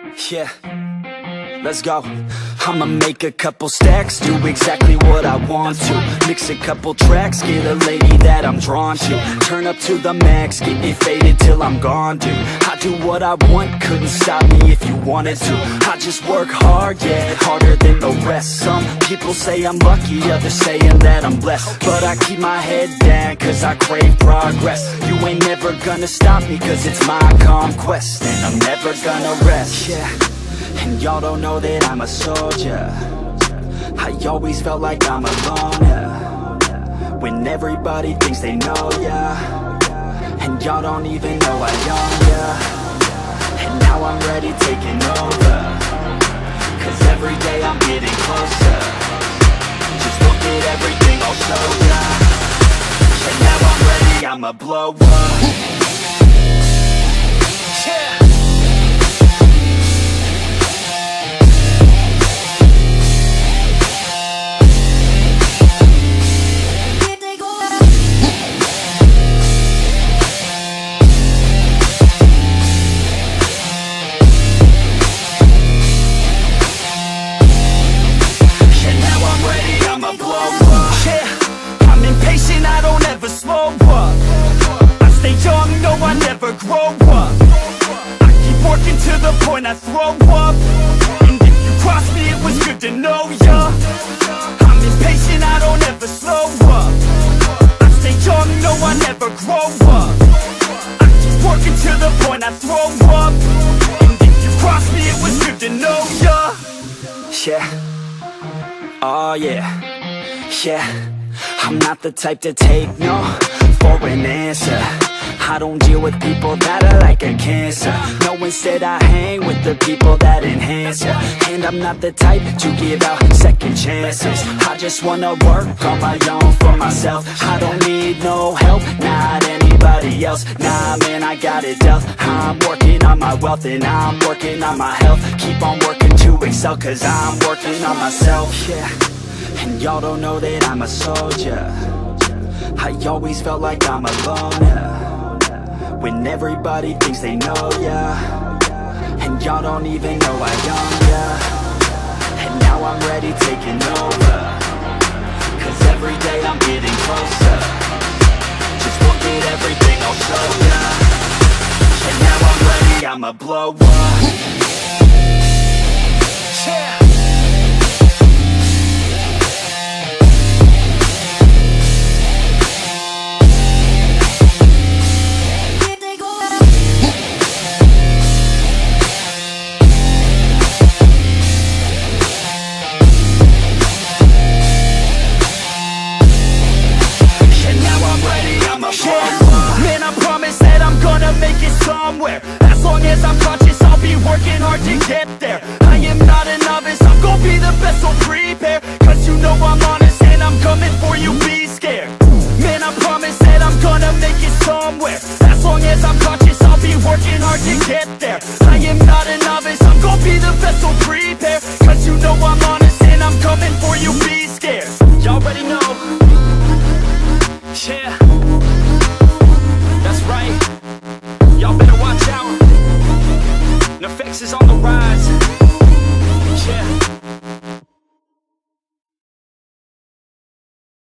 Yeah, let's go. I'ma make a couple stacks, do exactly what I want to. Mix a couple tracks, get a lady that I'm drawn to. Turn up to the max, get me faded till I'm gone, dude. I do what I want, couldn't stop me if you wanted to. I just work hard, yeah, harder than the rest. Some people say I'm lucky, others saying that I'm blessed. But I keep my head down, cause I crave progress. You ain't never gonna stop me, cause it's my conquest. And I'm never gonna rest, yeah. And y'all don't know that I'm a soldier. I always felt like I'm a loner when everybody thinks they know ya, and y'all don't even know I own ya. And now I'm ready taking over, cause every day I'm getting closer. Just look at everything I'll show ya. And now I'm ready, I'ma blow up. Yeah. Grow up, I keep working to the point I throw up. And if you cross me, it was good to know ya. I'm impatient, I don't ever slow up. I stay young, no, I never grow up. I keep working to the point I throw up. And if you cross me, it was good to know ya. Yeah, oh yeah, yeah. I'm not the type to take no for an answer. I don't deal with people that are like a cancer. No, instead I hang with the people that enhance ya. And I'm not the type to give out second chances. I just wanna work on my own for myself. I don't need no help, not anybody else. Nah, man, I got it dealt. I'm working on my wealth and I'm working on my health. Keep on working to excel, cause I'm working on myself. Yeah, and y'all don't know that I'm a soldier. I always felt like I'm a loner when everybody thinks they know ya, and y'all don't even know I own ya. And now I'm ready taking over, cause every day I'm getting closer. Just look at everything I'll show ya. And now I'm ready, I'ma blow up. Yeah. Man, I promise that I'm gonna make it somewhere. As long as I'm conscious, I'll be working hard to get there. I am not a novice, I'm gonna be the best, so prepare. Cause you know I'm honest and I'm coming for you, be scared. Man, I promise that I'm gonna make it somewhere. As long as I'm conscious, I'll be working hard to get there. I am not a novice, I'm gonna be the best, so prepare. Cause you know I'm honest and I'm coming for you, be scared. Y'all already know. Yeah, that's right. Y'all better watch out. NFX is on the